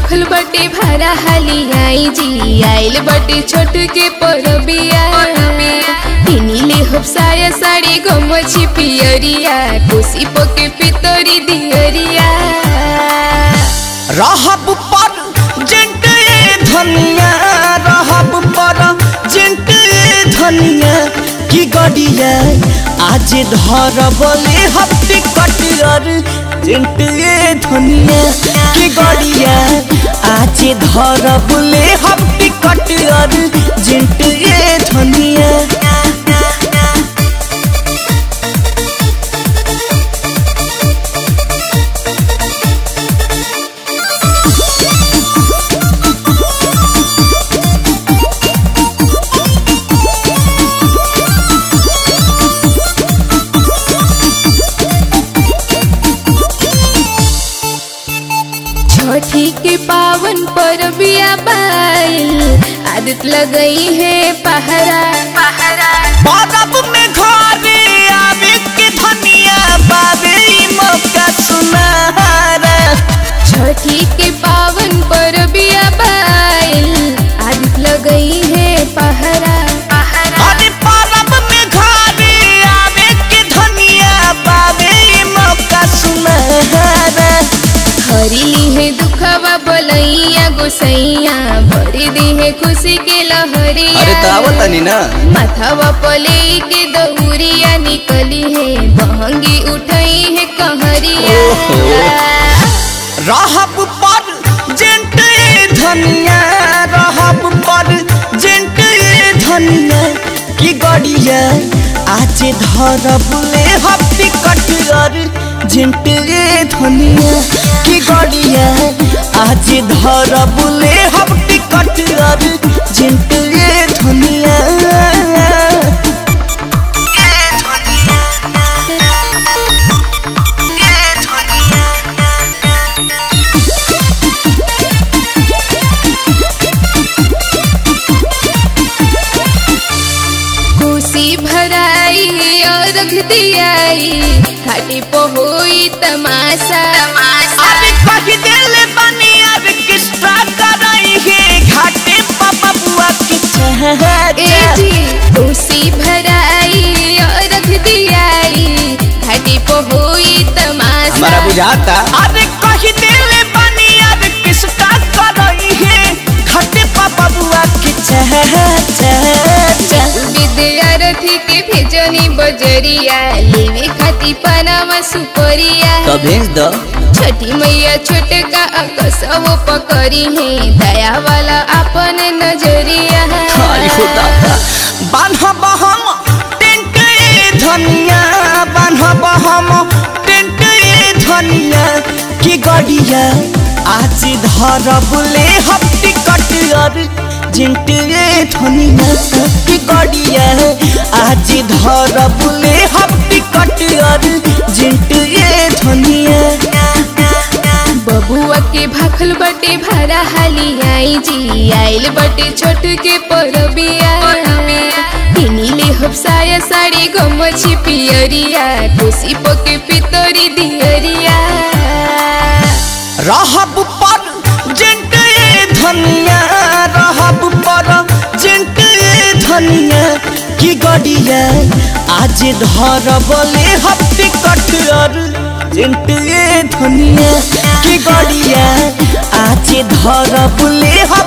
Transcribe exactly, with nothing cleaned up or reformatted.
भाखल बटे भारा हाली आई जी आइल बटे छोट के परबिया इनीले हफ्साया साड़ी गमछी पियरिया कोसी पके पितरी दियरिया रहब पर जेंट धनिया रहब पर जेंट धनिया की गड़िया आज धर बोले हफ्ते कटियर जेंट धनिया की गड़िया आज धर बोले हफ्ते कटियर जेंट धनिया छठी के पावन परबिया बाइल आदत लगई है पहरा पहरा परब में घरे आवे के धनिया बाबे मौका सुनहरा छठी के पावन परबिया बाइल आदत लगई है पहरा पहरा अरे परब में घरे आवे के धनिया बाबे मौका सुनहरा हरिली है दुखवा बोलैया गोसैया भरी दी है खुशी के लहरिया अरे तावतनी ना माथावा पले के दौरिया निकली है बहंगी उठाई है कहरिया रहब पर जेंट धनिया रहब पर जेंट धनिया की गड़िया आज धर बुले हफ्ते कटियर जेंट धनिया की गड़िया आज धर बुले हफ्ते कटियर जेंट धनिया खुशी भराई और रख दियाई घाटी पे हुई तमाशा अरे कही दिल बनी अब किस्सा कराई है घाटे पापा बुआ की ए जी खुशी भराई और रख दियाई घाटी पे हुई तमाशा हमारा बुझाता अरे कही दिल बनी अब किस्सा कराई है घाटे पापा बुआ की विद्यार्थी के भेजनी बजरिया लेवे खाती पनामा सुपरिया तो भेज दो छठी मैया छोटका कसव पकड़ी है दया वाला अपन नजरिया बान्हब हम टेंट धनिया बान्हब हम टेंट धनिया की गड़िया आज धर बुले हफ्ते कटियर जेंट धनिया की गड़िया आज धर बुले हफ्ते कटियर जेंट धनिया बबुआ के भाखल बटे भारा हाली आई जी आइल बटे छोट के परबिया इनीले हफ्साया साड़ी गमछी पियरिया कोसी पके पितरी दियरिया रहब पर जेंट धनिया रहब पर जेंट धनिया की गड़िया आज धर बोले हफ्ते कटियर जेंट धनिया की गड़िया आज धर बोले